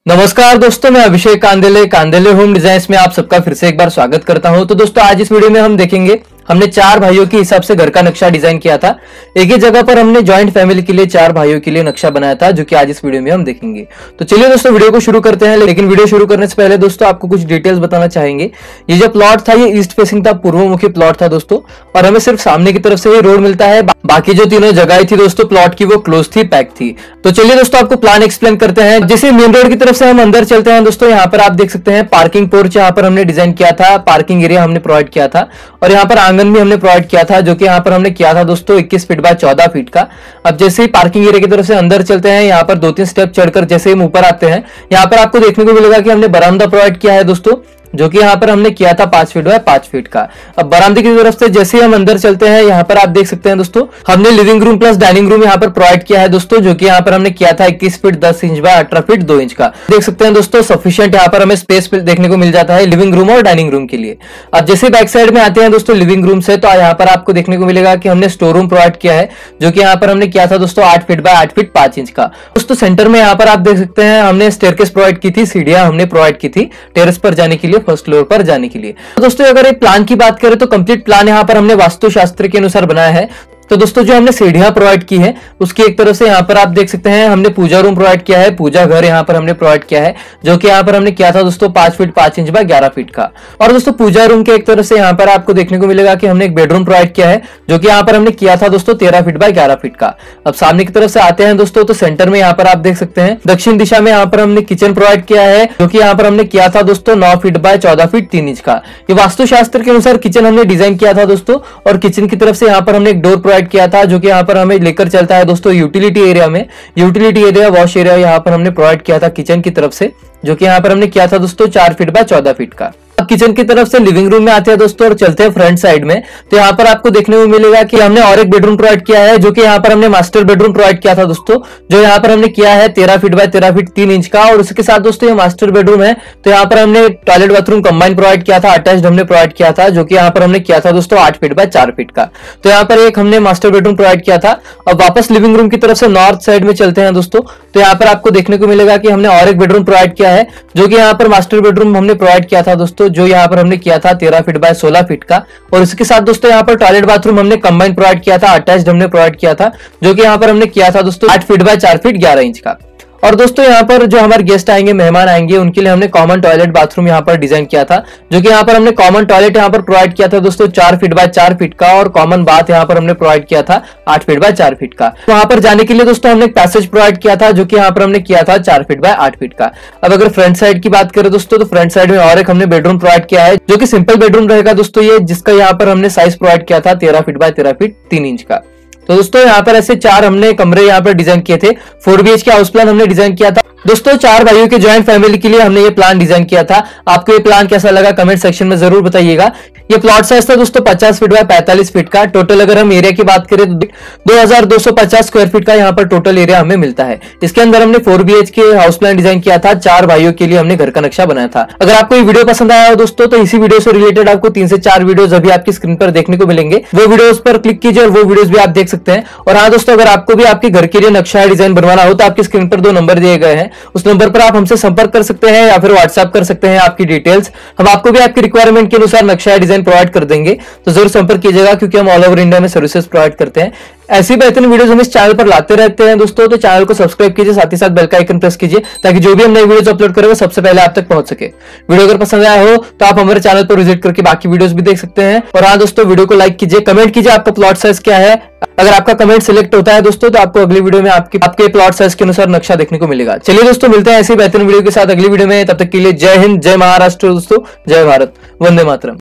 नमस्कार दोस्तों, मैं अभिषेक कांदेले होम डिजाइन्स में आप सबका फिर से एक बार स्वागत करता हूं। तो दोस्तों आज इस वीडियो में हम देखेंगे, हमने 4 भाइयों के हिसाब से घर का नक्शा डिजाइन किया था। एक ही जगह पर हमने जॉइंट फैमिली के लिए 4 भाइयों के लिए नक्शा बनाया था, जो कि आज इस वीडियो में हम देखेंगे। तो चलिए दोस्तों वीडियो को शुरू करते हैं। लेकिन वीडियो शुरू करने से पहले दोस्तों आपको कुछ डिटेल्स बताना चाहेंगे। ये जो प्लॉट था ये ईस्ट फेसिंग था, पूर्वमुखी प्लॉट था दोस्तों, और हमें सिर्फ सामने की तरफ से ही रोड मिलता है। बाकी जो तीनों जगह थी दोस्तों प्लॉट की वो क्लोज थी, पैक थी। तो चलिए दोस्तों आपको प्लान एक्सप्लेन करते हैं। जैसे मेन रोड की तरफ से हम अंदर चलते हैं दोस्तों, यहाँ पर आप देख सकते हैं पार्किंग पोर्च यहाँ पर हमने डिजाइन किया था, पार्किंग एरिया हमने प्रोवाइड किया था, और यहाँ पर आंगन भी हमने प्रोवाइड किया था, जो कि यहाँ पर हमने किया था दोस्तों 21 फीट बाय 14 फीट का। अब जैसे ही पार्किंग एरिया की तरफ से अंदर चलते हैं, यहाँ पर 2-3 स्टेप चढ़कर जैसे हम ऊपर आते हैं, यहाँ पर आपको देखने को मिलेगा कि हमने बरामदा प्रोवाइड किया है दोस्तों, जो कि यहाँ पर हमने किया था 5 फीट बाय 5 फीट का। अब बरामदे की तरफ से जैसे ही हम अंदर चलते हैं, यहाँ पर आप देख सकते हैं दोस्तों हमने living room plus dining room यहाँ पर प्रोवाइड किया है दोस्तों, जो कि यहाँ पर हमने किया था 21 feet 10 inch by 18 feet 2 inch का। देख सकते हैं दोस्तों सफिशिएंट यहाँ पर हमें स्पेस देखने को मिल जाता है लिविंग रूम और डाइनिंग रूम के लिए। अब जैसे बैक साइड में आते हैं दोस्तों लिविंग रूम से, तो यहाँ पर आपको देखने को मिलेगा कि हमने स्टोर रूम प्रोवाइड किया है, जो कि यहाँ पर हमने किया था दोस्तों 8 फीट बाय 8 फीट 5 इंच का। दोस्तों सेंटर में यहाँ पर आप देख सकते हैं हमने स्टेयरकेस प्रोवाइड की थी, सीढ़ियां हमने प्रोवाइड की थी टेरेस पर जाने के लिए, फर्स्ट फ्लोर पर जाने के लिए। तो दोस्तों अगर एक प्लान की बात करें तो कंप्लीट प्लान यहाँ पर हमने वास्तुशास्त्र के अनुसार बनाया है। तो दोस्तों जो हमने सीढ़ियां प्रोवाइड की है उसकी एक तरफ से यहाँ पर आप देख सकते हैं हमने पूजा रूम प्रोवाइड किया है, पूजा घर यहाँ पर हमने प्रोवाइड किया है, जो कि यहाँ पर हमने किया था दोस्तों 5 फीट 5 इंच बाय 11 फीट का। और दोस्तों पूजा रूम के एक तरफ से यहाँ पर आपको देखने को मिलेगा कि हमने एक बेडरूम प्रोवाइड किया है, जो कि यहाँ पर हमने किया था दोस्तों 13 फीट बाय 11 फीट का। अब सामने की तरफ से आते हैं दोस्तों, तो सेंटर में यहाँ पर आप देख सकते हैं दक्षिण दिशा में यहाँ पर हमने किचन प्रोवाइड किया है, जो कि यहाँ पर हमने किया था दोस्तों 9 फीट बाय 14 फीट 3 इंच का। ये वास्तुशास्त्र के अनुसार किचन हमने डिजाइन किया था दोस्तों, और किचन की तरफ से यहाँ पर हमने एक डोर प्रोवाइड किया था, जो कि यहाँ पर हमें लेकर चलता है दोस्तों यूटिलिटी एरिया में। यूटिलिटी एरिया वॉश एरिया यहाँ पर हमने प्रोवाइड किया था किचन की तरफ से, जो कि यहाँ पर हमने किया था दोस्तों 4 फीट बाय 14 फीट का। अब किचन की तरफ से लिविंग रूम में आते हैं दोस्तों और चलते हैं फ्रंट साइड में। तो यहाँ पर आपको देखने को मिलेगा कि हमने और एक बेडरूम प्रोवाइड किया है, जो कि यहाँ पर हमने मास्टर बेडरूम प्रोवाइड किया था दोस्तों, जो यहाँ पर हमने किया है 13 फीट बाय 13 फीट 3 इंच का। और उसके साथ दोस्तों ये मास्टर बेडरूम है, तो यहाँ पर हमने टॉयलेट बाथरूम कंबाइन प्रोवाइड किया था, अटैच्ड हमने प्रोवाइड किया था, जो कि यहाँ पर हमने किया था दोस्तों 8 फीट बाय 4 फीट का। तो यहाँ पर एक हमने मास्टर बेडरूम प्रोवाइड किया था। अब वापस लिविंग रूम की तरफ से नॉर्थ साइड में चलते हैं दोस्तों, तो यहाँ पर आपको देखने को मिलेगा कि हमने और एक बेडरूम प्रोवाइड किया है, जो कि यहाँ पर मास्टर बेडरूम हमने प्रोवाइड किया था दोस्तों, जो यहाँ पर हमने किया था 13 फीट बाय 16 फीट का। और इसके साथ दोस्तों यहाँ पर टॉयलेट बाथरूम हमने कंबाइन प्रोवाइड किया था, अटैच्ड हमने प्रोवाइड किया था, जो कि यहाँ पर हमने किया था दोस्तों 8 फीट बाय 4 फीट 11 इंच का। और दोस्तों यहाँ पर जो हमारे गेस्ट आएंगे, मेहमान आएंगे, उनके लिए हमने कॉमन टॉयलेट बाथरूम यहाँ पर डिजाइन किया था, जो कि यहाँ पर हमने कॉमन टॉयलेट यहाँ पर प्रोवाइड किया था दोस्तों 4 फीट बाय 4 फीट का, और कॉमन बाथ यहाँ पर हमने प्रोवाइड किया था 8 फीट बाय 4 फीट का। वहां पर जाने के लिए दोस्तों हमने एक पैसेज प्रोवाइड किया था, जो कि यहाँ पर हमने किया था 4 फीट बाय 8 फीट का। अब अगर फ्रंट साइड की बात करें दोस्तों, तो फ्रंट साइड में और एक हमने बेडरूम प्रोवाइड किया है, जो कि सिंपल बेडरूम रहेगा दोस्तों ये, जिसका यहाँ पर हमने साइज प्रोवाइड किया था 13 फीट बाय 13 फीट 3 इंच का। तो दोस्तों यहाँ पर ऐसे 4 हमने कमरे यहाँ पर डिजाइन किए थे। 4 BHK हाउस प्लान हमने डिजाइन किया था दोस्तों 4 भाइयों के जॉइंट फैमिली के लिए हमने ये प्लान डिजाइन किया था। आपको ये प्लान कैसा लगा कमेंट सेक्शन में जरूर बताइएगा। ये प्लॉट साइज था दोस्तों 50 फीट बाय 45 फीट का। टोटल अगर हम एरिया की बात करें तो 2250 स्क्वायर फीट का यहाँ पर टोटल एरिया हमें मिलता है। इसके अंदर हमने 4 BHK हाउस प्लान डिजाइन किया था, 4 भाइयों के लिए हमने घर का नक्शा बनाया था। अगर आपको ये वीडियो पसंद आया हो दोस्तों, तो इसी वीडियो से रिलेटेड आपको 3 से 4 वीडियोस अभी आपकी स्क्रीन पर देखने को मिलेंगे। वो वीडियोस पर क्लिक कीजिए और वो वीडियोस भी आप देख सकते हैं। और हाँ दोस्तों, अगर आपको भी आपके घर के लिए नक्शा डिजाइन बनवाना हो तो आपकी स्क्रीन पर 2 नंबर दिए गए हैं, उस नंबर पर आप हमसे संपर्क कर सकते हैं या फिर व्हाट्सएप कर सकते हैं आपकी डिटेल्स। हम आपको भी आपकी रिक्वायरमेंट के अनुसार नक्शा डिजाइन प्रोवाइड कर देंगे, तो जरूर संपर्क कीजिएगा, क्योंकि हम ऑल ओवर इंडिया में सर्विसेज प्रोवाइड करते हैं। ऐसी बेहतरीन वीडियोस हम इस चैनल पर लाते रहते हैं दोस्तों, तो चैनल को सब्सक्राइब कीजिए, साथ ही साथ बेल का आइकन प्रेस कीजिए, ताकि जो भी हम नई वीडियोस अपलोड करें वो सबसे पहले आप तक पहुंच सके। वीडियो अगर पसंद आया हो तो आप हमारे चैनल पर विजिट करके बाकी वीडियोस भी देख सकते हैं। और हाँ दोस्तों, वीडियो को लाइक कीजिए, कमेंट कीजिए आपका प्लॉट साइज क्या है। अगर आपका कमेंट सिलेक्ट होता है दोस्तों, तो आपको अगली वीडियो में आपके प्लॉट साइज के अनुसार नक्शा देखने को मिलेगा। चलिए दोस्तों, मिलते हैं ऐसी बेहतरीन वीडियो के साथ अगली वीडियो में। तब तक के लिए जय हिंद, जय महाराष्ट्र दोस्तों, जय भारत, वंदे मातरम।